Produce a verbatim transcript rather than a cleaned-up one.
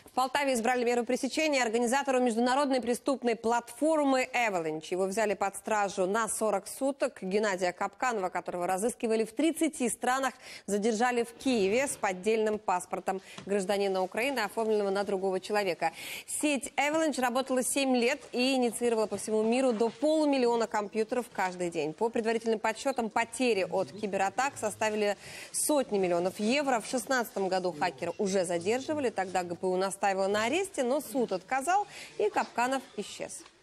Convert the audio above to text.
В Полтаве избрали меру пресечения организатору международной преступной платформы Avalanche. Его взяли под стражу на сорок суток. Геннадия Капканова, которого разыскивали в тридцати странах, задержали в Киеве с поддельным паспортом гражданина Украины, оформленного на другого человека. Сеть Avalanche работала семь лет и инициировала по всему миру до полумиллиона компьютеров каждый день. По предварительным подсчетам, потери от кибератак составили сотни миллионов евро. В две тысячи шестнадцатом году хакера уже задерживали. Тогда ГПУ настаивала на аресте, но суд отказал, и Капканов исчез.